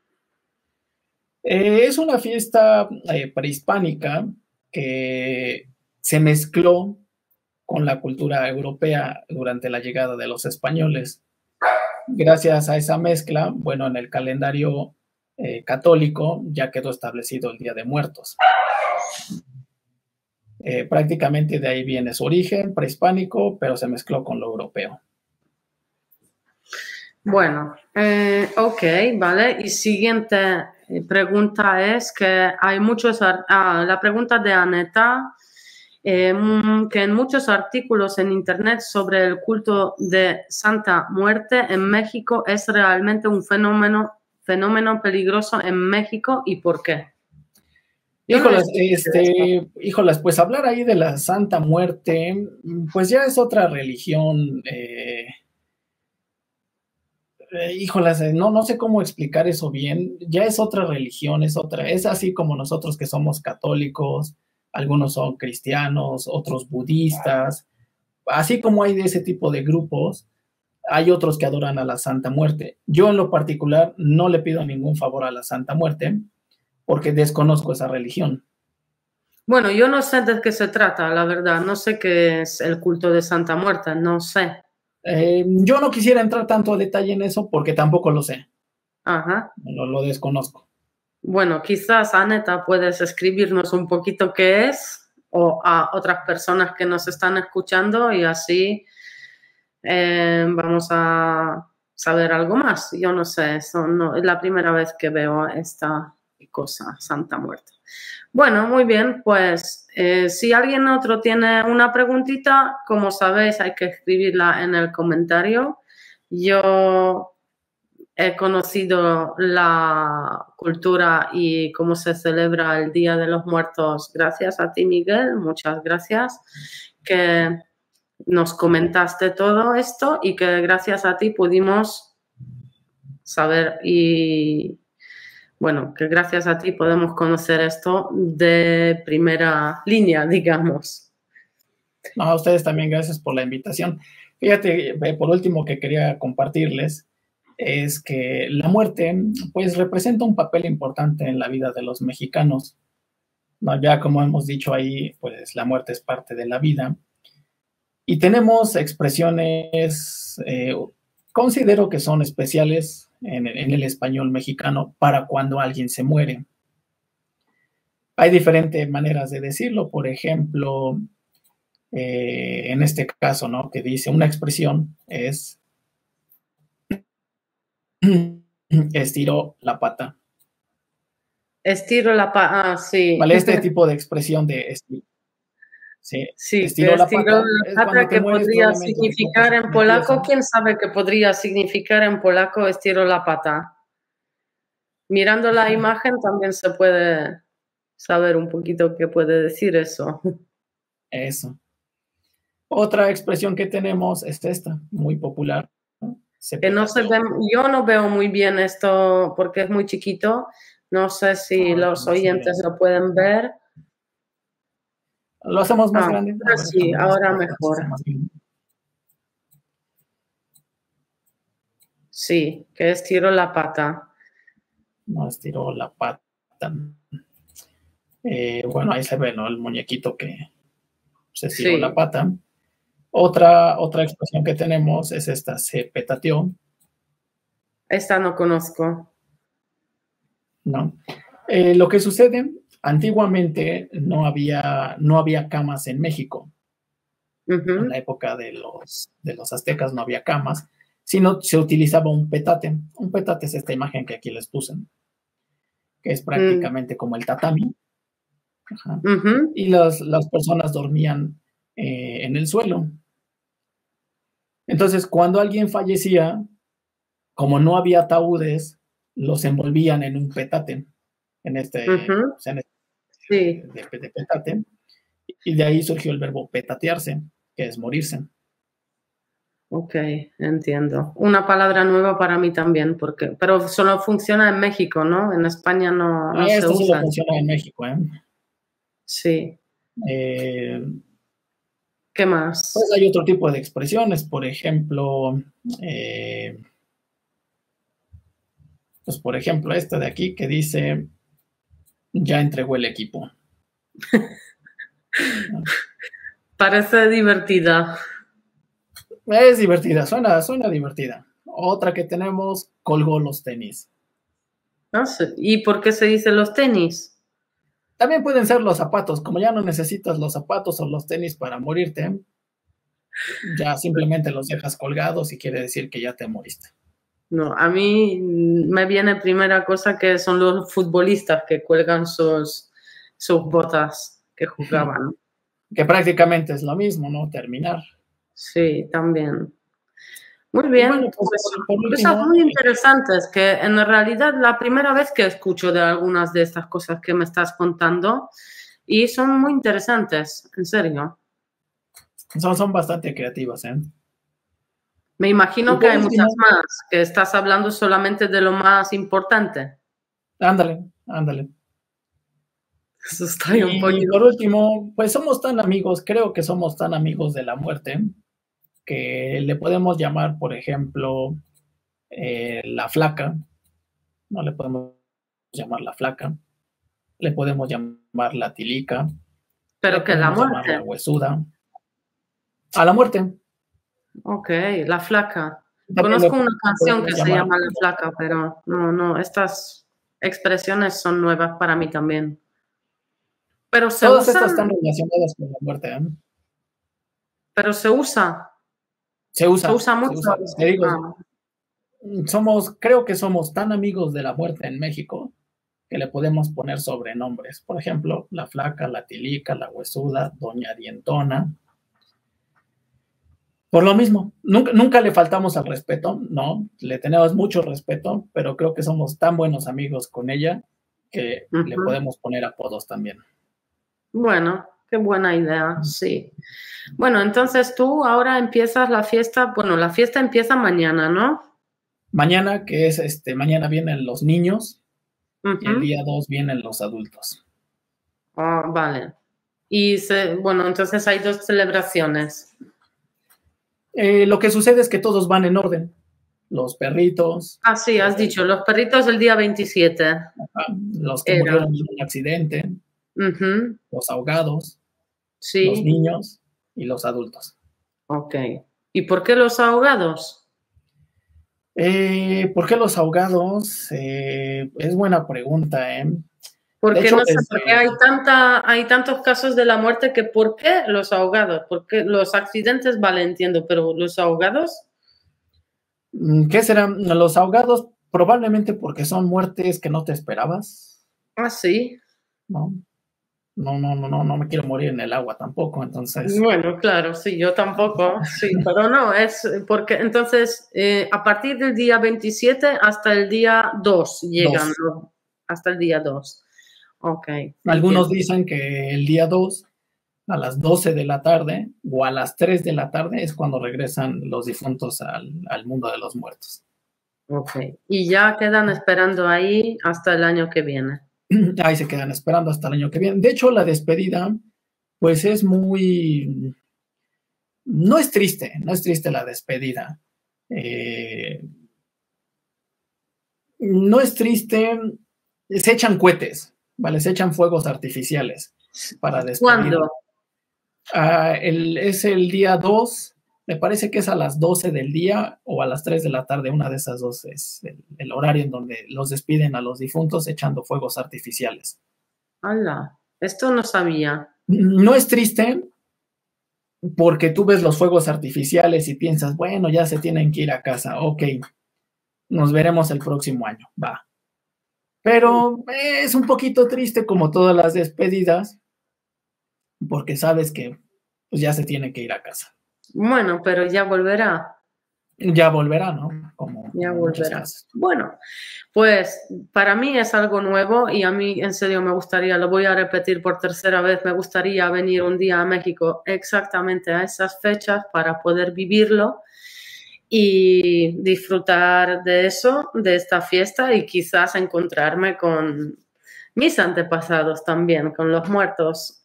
Es una fiesta prehispánica que se mezcló con la cultura europea durante la llegada de los españoles. Gracias a esa mezcla, bueno, en el calendario católico ya quedó establecido el Día de Muertos. Prácticamente de ahí viene su origen prehispánico, pero se mezcló con lo europeo. Bueno, ok, vale. Y siguiente pregunta es que hay la pregunta de Aneta, que en muchos artículos en internet sobre el culto de Santa Muerte en México es realmente un fenómeno peligroso en México, ¿y por qué? Híjolas, pues hablar ahí de la Santa Muerte, pues ya es otra religión. Híjolas, no sé cómo explicar eso bien. Ya es otra religión, es así como nosotros que somos católicos, algunos son cristianos, otros budistas. Así como hay de ese tipo de grupos, hay otros que adoran a la Santa Muerte. Yo en lo particular no le pido ningún favor a la Santa Muerte porque desconozco esa religión. Bueno, yo no sé de qué se trata, la verdad. No sé qué es el culto de Santa Muerte, no sé. Yo no quisiera entrar tanto a detalle en eso porque tampoco lo sé. Ajá. Lo desconozco. Bueno, quizás, Aneta, puedes escribirnos un poquito qué es o a otras personas que nos están escuchando y así vamos a saber algo más. Yo no sé, es la primera vez que veo esta cosa, Santa Muerte. Bueno, muy bien, pues si alguien otro tiene una preguntita, como sabéis, hay que escribirla en el comentario. Yo he conocido la cultura y cómo se celebra el Día de los Muertos gracias a ti, Miguel, muchas gracias. Que nos comentaste todo esto y que gracias a ti pudimos saber y, bueno, que gracias a ti podemos conocer esto de primera línea, digamos. No, a ustedes también gracias por la invitación. Fíjate, por último que quería compartirles es que la muerte pues representa un papel importante en la vida de los mexicanos. ¿No? Ya como hemos dicho ahí, pues la muerte es parte de la vida. Y tenemos expresiones, considero que son especiales en el español mexicano para cuando alguien se muere. Hay diferentes maneras de decirlo, por ejemplo, en este caso, ¿no? Que dice una expresión es estiró la pata. Estiro la pata, sí. Vale, este tipo de expresión de sí, estiró la pata, la pata que mueres, podría significar en polaco, ¿quién sabe qué podría significar en polaco estiro la pata? Mirando la imagen también se puede saber un poquito qué puede decir eso. Eso. Otra expresión que tenemos es esta, muy popular. Que no se ve, yo no veo muy bien esto porque es muy chiquito. No sé si los oyentes lo pueden ver. Lo hacemos más grande. Ver, sí, ahora mejor. Sí, que estiró la pata. No estiró la pata. Bueno, ahí se ve, ¿no? El muñequito que se estiró la pata. Otra expresión que tenemos es esta, se petateó. Esta no conozco. No. Lo que sucede, antiguamente no había camas en México. En la época de los aztecas no había camas, sino se utilizaba un petate. Un petate es esta imagen que aquí les puse, que es prácticamente como el tatami. Ajá. Y las personas dormían en el suelo. Entonces, cuando alguien fallecía, como no había ataúdes, los envolvían en un petate, en este, de petate, y de ahí surgió el verbo petatearse, que es morirse. Ok, entiendo. Una palabra nueva para mí también, pero solo funciona en México, ¿no? En España no se usa. Esto solo funciona en México, ¿eh? Sí. ¿Qué más? Pues hay otro tipo de expresiones, por ejemplo, pues por ejemplo esta de aquí que dice, ya entregó el equipo. Parece divertida. Es divertida, suena divertida. Otra que tenemos, colgó los tenis. No sé. ¿Y por qué se dice los tenis? También pueden ser los zapatos, como ya no necesitas los zapatos o los tenis para morirte, ya simplemente los dejas colgados y quiere decir que ya te moriste. No, a mí me viene primera cosa que son los futbolistas que cuelgan sus botas que jugaban. Que prácticamente es lo mismo, ¿no? Terminar. Sí, también. Muy bien, bueno, pues, cosas muy interesantes que en realidad la primera vez que escucho de algunas de estas cosas que me estás contando y son muy interesantes, en serio. Son bastante creativas, ¿eh? Me imagino que hay muchas más, que estás hablando solamente de lo más importante. Ándale. Eso está un poco... Y por último, pues somos tan amigos, creo que somos tan amigos de la muerte, que le podemos llamar, por ejemplo, la flaca, no le podemos llamar la flaca, le podemos llamar la tilica, pero que la muerte, llamar la huesuda, a la muerte. Ok, la flaca. Conozco una canción que se llama La Flaca, pero no, estas expresiones son nuevas para mí también. Pero todas estas están relacionadas con la muerte, ¿eh? Pero se usa. Se usa mucho. Te digo, creo que somos tan amigos de la muerte en México que le podemos poner sobrenombres. Por ejemplo, la flaca, la tilica, la huesuda, doña dientona. Por lo mismo, nunca le faltamos al respeto, no, le tenemos mucho respeto, pero creo que somos tan buenos amigos con ella que le podemos poner apodos también. Bueno, qué buena idea, sí. Bueno, entonces tú ahora empiezas la fiesta, bueno, la fiesta empieza mañana, ¿no? Mañana, que es mañana vienen los niños y el Ujú. día 2 vienen los adultos. Ah, vale. Y bueno, entonces hay dos celebraciones. Lo que sucede es que todos van en orden. Los perritos, Ah, sí, has dicho, los perritos el día 27 los que era. murieron en un accidente, Ujú. los ahogados, los Sí, niños y los adultos. ok. ¿Y por qué los ahogados? ¿Por qué los ahogados? Es buena pregunta, ¿eh? De Porque hecho, no sé, porque hay tantos casos de la muerte que ¿por qué los ahogados? Porque los accidentes, vale, entiendo, pero los ahogados, ¿qué serán? Los ahogados probablemente porque son muertes que no te esperabas, ah, sí. ¿no? No me quiero morir en el agua tampoco, entonces. Bueno, claro, sí, yo tampoco, sí, pero no, es porque entonces a partir del día 27 hasta el día 2 llegan, Dos. ¿no? Hasta el día 2. Ok, Algunos entiendo. dicen que el día 2 a las 12 de la tarde o a las 3 de la tarde es cuando regresan los difuntos al mundo de los muertos. Ok, y ya quedan esperando ahí hasta el año que viene. Ahí se quedan esperando hasta el año que viene. De hecho, la despedida, pues es muy. No es triste la despedida. No es triste, se echan cohetes, ¿vale? Se echan fuegos artificiales para despedida. ¿Cuándo? Es el día 2, me parece que es a las 12 del día o a las 3 de la tarde, una de esas dos es el horario en donde los despiden a los difuntos echando fuegos artificiales. ¡Hala! Esto no sabía. No es triste porque tú ves los fuegos artificiales y piensas, bueno, ya se tienen que ir a casa, ok, nos veremos el próximo año, va. Pero es un poquito triste como todas las despedidas, porque sabes que pues, ya se tiene que ir a casa. Bueno, pero ya volverá. Ya volverá, ¿no? Como Ya en muchos volverá. casos. Bueno, pues para mí es algo nuevo y a mí en serio me gustaría, lo voy a repetir por tercera vez, me gustaría venir un día a México exactamente a esas fechas para poder vivirlo y disfrutar de eso, de esta fiesta y quizás encontrarme con mis antepasados también, con los muertos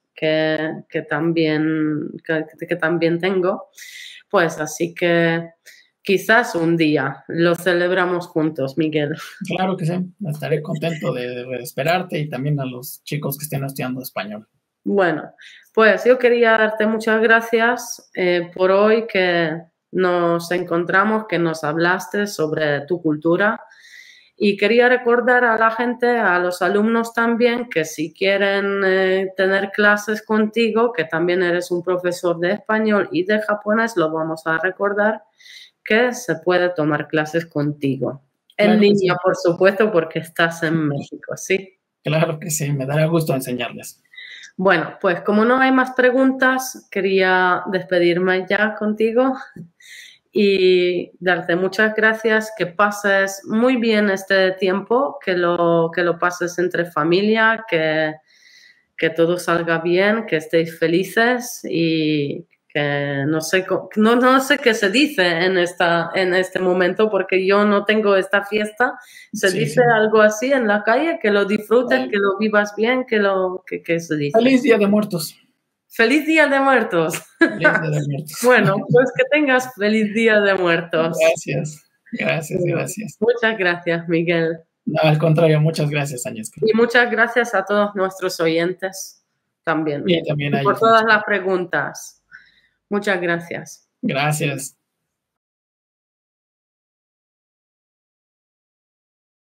que también tengo. Pues así que quizás un día lo celebramos juntos, Miguel. Claro que sí, estaré contento de esperarte y también a los chicos que estén estudiando español. Bueno, pues yo quería darte muchas gracias por hoy que nos encontramos, que nos hablaste sobre tu cultura y quería recordar a la gente, a los alumnos también, que si quieren tener clases contigo, que también eres un profesor de español y de japonés, lo vamos a recordar que se puede tomar clases contigo. En Claro que sí, línea, por supuesto, porque estás en México, ¿sí? claro que sí, me dará gusto enseñarles. Bueno, pues como no hay más preguntas, quería despedirme ya contigo y darte muchas gracias, que pases muy bien este tiempo, que lo pases entre familia, que todo salga bien, que estéis felices y que no sé qué se dice en este momento porque yo no tengo esta fiesta. Se Sí, dice sí. algo así en la calle, que lo disfrutes, que lo vivas bien, que se dice. Feliz Día de Muertos. ¡Feliz Día de Muertos! Feliz Día de Muertos. Bueno, pues que tengas feliz Día de Muertos. Gracias, gracias, Bueno, gracias. muchas gracias, Miguel. No, al contrario, muchas gracias, Agnieszka. Y muchas gracias a todos nuestros oyentes también. Y también Y a por ellos, todas muchas las preguntas. Muchas gracias. gracias.